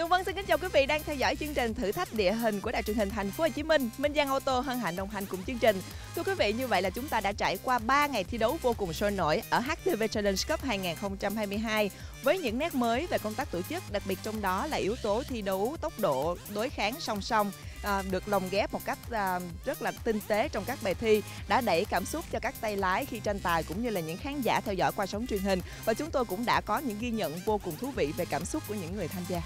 Tường Vân xin kính chào quý vị đang theo dõi chương trình thử thách địa hình của Đài Truyền hình Thành phố Hồ Chí Minh. Minh Giang Ô tô hân hạnh đồng hành cùng chương trình. Thưa quý vị, như vậy là chúng ta đã trải qua 3 ngày thi đấu vô cùng sôi nổi ở HTV Challenge Cup 2022 với những nét mới về công tác tổ chức, đặc biệt trong đó là yếu tố thi đấu tốc độ đối kháng song song. Được lồng ghép một cách rất là tinh tế trong các bài thi, đã đẩy cảm xúc cho các tay lái khi tranh tài cũng như là những khán giả theo dõi qua sóng truyền hình. Và chúng tôi cũng đã có những ghi nhận vô cùng thú vị về cảm xúc của những người tham gia.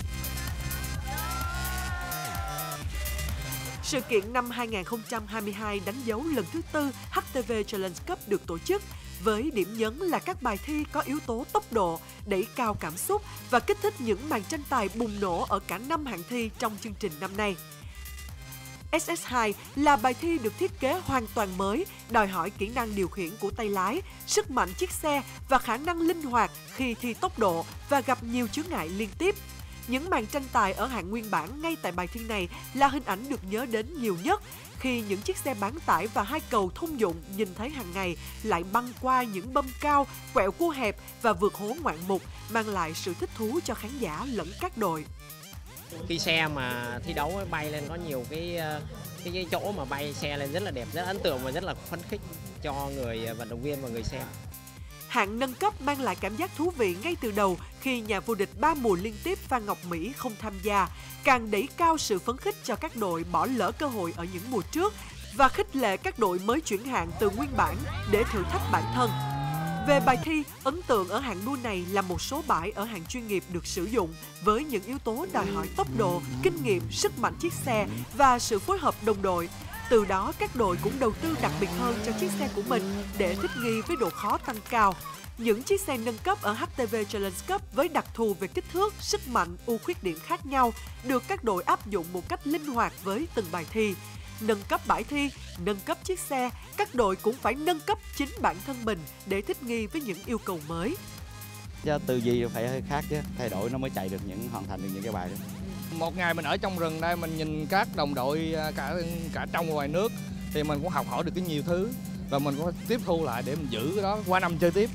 Sự kiện năm 2022 đánh dấu lần thứ 4 HTV Challenge Cup được tổ chức, với điểm nhấn là các bài thi có yếu tố tốc độ, đẩy cao cảm xúc và kích thích những màn tranh tài bùng nổ ở cả 5 hạng thi trong chương trình năm nay. SS2 là bài thi được thiết kế hoàn toàn mới, đòi hỏi kỹ năng điều khiển của tay lái, sức mạnh chiếc xe và khả năng linh hoạt khi thi tốc độ và gặp nhiều chướng ngại liên tiếp. Những màn tranh tài ở hạng nguyên bản ngay tại bài thi này là hình ảnh được nhớ đến nhiều nhất, khi những chiếc xe bán tải và hai cầu thông dụng nhìn thấy hàng ngày lại băng qua những bâm cao, quẹo cua hẹp và vượt hố ngoạn mục, mang lại sự thích thú cho khán giả lẫn các đội. Khi xe mà thi đấu bay lên có nhiều cái chỗ mà bay xe lên rất là đẹp, rất ấn tượng và rất là phấn khích cho người vận động viên và người xem. Hạng nâng cấp mang lại cảm giác thú vị ngay từ đầu khi nhà vô địch 3 mùa liên tiếp Phan Ngọc Mỹ không tham gia, càng đẩy cao sự phấn khích cho các đội bỏ lỡ cơ hội ở những mùa trước và khích lệ các đội mới chuyển hạng từ nguyên bản để thử thách bản thân. Về bài thi, ấn tượng ở hạng đua này là một số bãi ở hạng chuyên nghiệp được sử dụng với những yếu tố đòi hỏi tốc độ, kinh nghiệm, sức mạnh chiếc xe và sự phối hợp đồng đội. Từ đó, các đội cũng đầu tư đặc biệt hơn cho chiếc xe của mình để thích nghi với độ khó tăng cao. Những chiếc xe nâng cấp ở HTV Challenge Cup với đặc thù về kích thước, sức mạnh, ưu khuyết điểm khác nhau được các đội áp dụng một cách linh hoạt với từng bài thi. Nâng cấp bãi thi, nâng cấp chiếc xe, các đội cũng phải nâng cấp chính bản thân mình để thích nghi với những yêu cầu mới. Tư duy phải hơi khác chứ, thay đổi nó mới chạy được hoàn thành được những cái bài đó. Một ngày mình ở trong rừng đây, mình nhìn các đồng đội cả trong và ngoài nước thì mình cũng học hỏi được cái nhiều thứ và mình cũng tiếp thu lại để mình giữ cái đó qua năm chơi tiếp.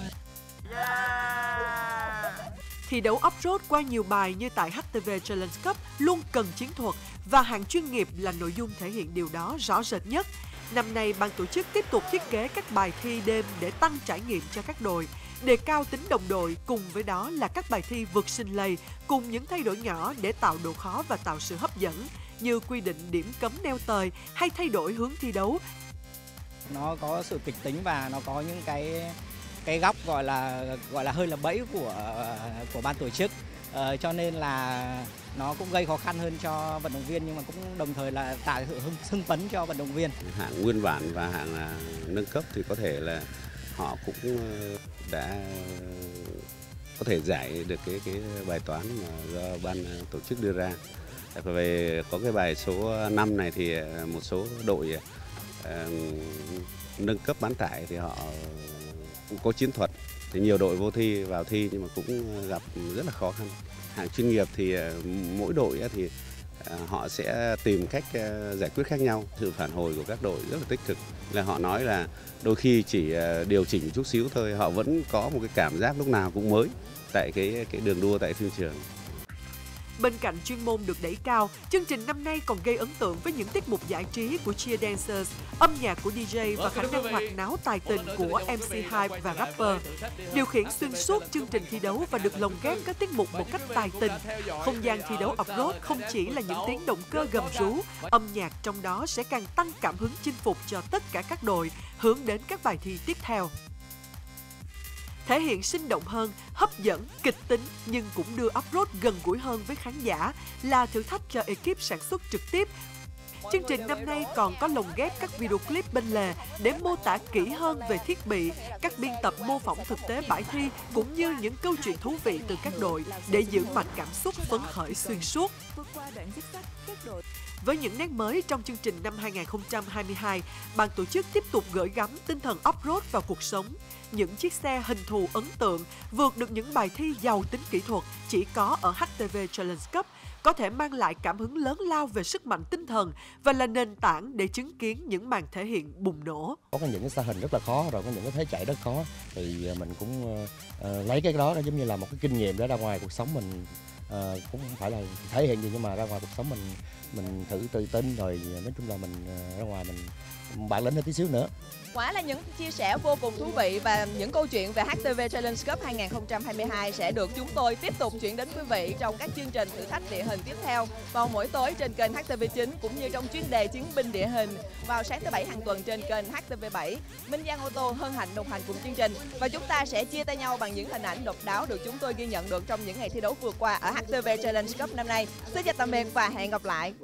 Thi đấu off-road qua nhiều bài như tại HTV Challenge Cup luôn cần chiến thuật và hạng chuyên nghiệp là nội dung thể hiện điều đó rõ rệt nhất. Năm nay, ban tổ chức tiếp tục thiết kế các bài thi đêm để tăng trải nghiệm cho các đội, đề cao tính đồng đội, cùng với đó là các bài thi vượt sinh lầy cùng những thay đổi nhỏ để tạo độ khó và tạo sự hấp dẫn, như quy định điểm cấm neo tời hay thay đổi hướng thi đấu. Nó có sự kịch tính và nó có những cái góc gọi là hơi là bẫy của ban tổ chức, cho nên là nó cũng gây khó khăn hơn cho vận động viên, nhưng mà cũng đồng thời là tạo sự hưng phấn cho vận động viên. Hạng nguyên bản và hạng nâng cấp thì có thể là họ cũng đã có thể giải được cái bài toán mà do ban tổ chức đưa ra. Về có cái bài số 5 này thì một số đội nâng cấp bán tải thì họ cũng có chiến thuật, thì nhiều đội vô thi vào thi nhưng mà cũng gặp rất là khó khăn. Hạng chuyên nghiệp thì mỗi đội thì họ sẽ tìm cách giải quyết khác nhau. Sự phản hồi của các đội rất là tích cực, là họ nói là đôi khi chỉ điều chỉnh chút xíu thôi, họ vẫn có một cái cảm giác lúc nào cũng mới tại cái đường đua tại thương trường. Bên cạnh chuyên môn được đẩy cao, chương trình năm nay còn gây ấn tượng với những tiết mục giải trí của cheer dancers, âm nhạc của DJ và khả năng hoạt náo tài tình của MC Hype và rapper. Điều khiển xuyên suốt chương trình thi đấu và được lồng ghép các tiết mục một cách tài tình. Không gian thi đấu off-road không chỉ là những tiếng động cơ gầm rú, âm nhạc trong đó sẽ càng tăng cảm hứng chinh phục cho tất cả các đội hướng đến các bài thi tiếp theo. Thể hiện sinh động hơn, hấp dẫn, kịch tính nhưng cũng đưa off-road gần gũi hơn với khán giả là thử thách cho ekip sản xuất trực tiếp. Chương trình năm nay còn có lồng ghép các video clip bên lề để mô tả kỹ hơn về thiết bị, các biên tập mô phỏng thực tế bãi thi cũng như những câu chuyện thú vị từ các đội để giữ mạch cảm xúc phấn khởi xuyên suốt. Với những nét mới trong chương trình năm 2022, ban tổ chức tiếp tục gửi gắm tinh thần off-road vào cuộc sống. Những chiếc xe hình thù ấn tượng vượt được những bài thi giàu tính kỹ thuật chỉ có ở HTV Challenge Cup, có thể mang lại cảm hứng lớn lao về sức mạnh tinh thần và là nền tảng để chứng kiến những màn thể hiện bùng nổ. Có những cái xa hình rất là khó, rồi có những cái thế chạy rất khó, thì mình cũng lấy cái đó giống như là một cái kinh nghiệm để ra ngoài cuộc sống mình cũng không phải là thể hiện gì, nhưng mà ra ngoài cuộc sống mình thử tự tin rồi, nói chung là mình ra ngoài mình bản lĩnh hơn tí xíu nữa. Quả là những chia sẻ vô cùng thú vị, và những câu chuyện về HTV Challenge Cup 2022 sẽ được chúng tôi tiếp tục chuyển đến quý vị trong các chương trình thử thách địa hình tiếp theo vào mỗi tối trên kênh HTV9, cũng như trong chuyên đề Chiến binh địa hình vào sáng thứ Bảy hàng tuần trên kênh HTV7. Minh Giang Ô Tô hân hạnh đồng hành cùng chương trình, và chúng ta sẽ chia tay nhau bằng những hình ảnh độc đáo được chúng tôi ghi nhận được trong những ngày thi đấu vừa qua ở HTV Challenge Cup năm nay. Xin chào tạm biệt và hẹn gặp lại.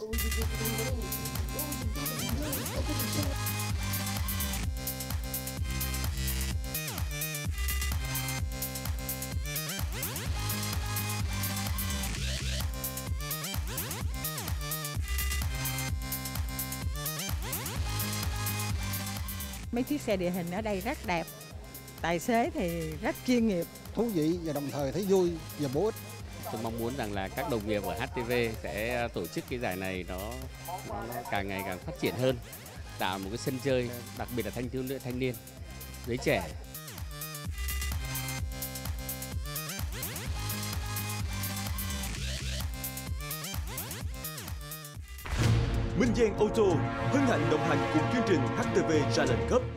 Mấy chiếc xe địa hình ở đây rất đẹp, tài xế thì rất chuyên nghiệp, thú vị và đồng thời thấy vui và bổ ích. Tôi mong muốn rằng là các đồng nghiệp ở HTV sẽ tổ chức cái giải này nó càng ngày càng phát triển hơn, tạo một cái sân chơi, đặc biệt là thanh niên, giới trẻ. Minh Giang Ô Tô hân hạnh đồng hành cùng chương trình HTV Challenge Cup